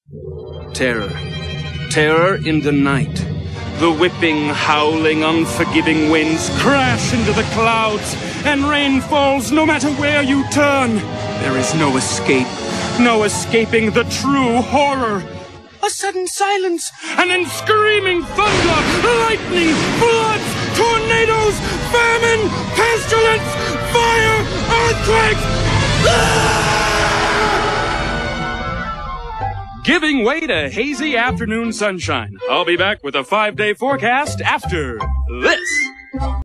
Terror. Terror in the night. The whipping, howling, unforgiving winds crash into the clouds, and rain falls no matter where you turn. There is no escape, no escaping the true horror. A sudden silence, and then screaming thunder, lightning, floods, tornadoes, famine, pestilence, fire, earthquakes! Giving way to hazy afternoon sunshine. I'll be back with a 5-day forecast after this.